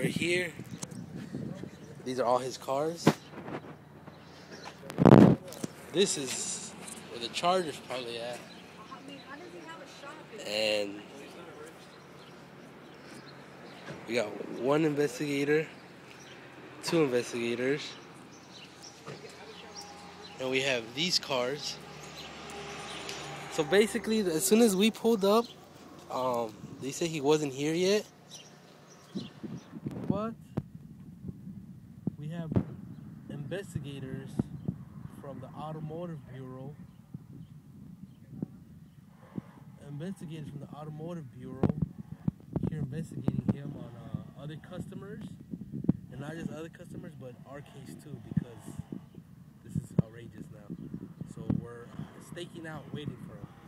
We're here. These are all his cars. This is where the charger's probably at. And we got one investigator, two investigators, and we have these cars. So basically, as soon as we pulled up, they said he wasn't here yet, but we have investigators from the Automotive Bureau. Here investigating him on other customers, and not just other customers, but our case too, because this is outrageous now. So we're staking out, waiting for him.